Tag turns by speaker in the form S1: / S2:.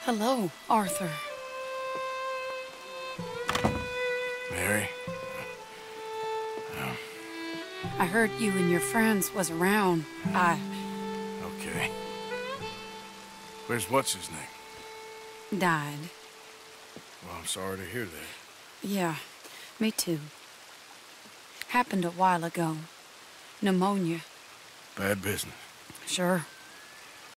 S1: Hello, Arthur.
S2: Mary?
S1: I heard you and your friends was around.
S2: Okay. Where's what's-his-name?
S1: Died.
S2: Well, I'm sorry to hear that.
S1: Yeah, me too. Happened a while ago. Pneumonia.
S2: Bad business.
S1: Sure.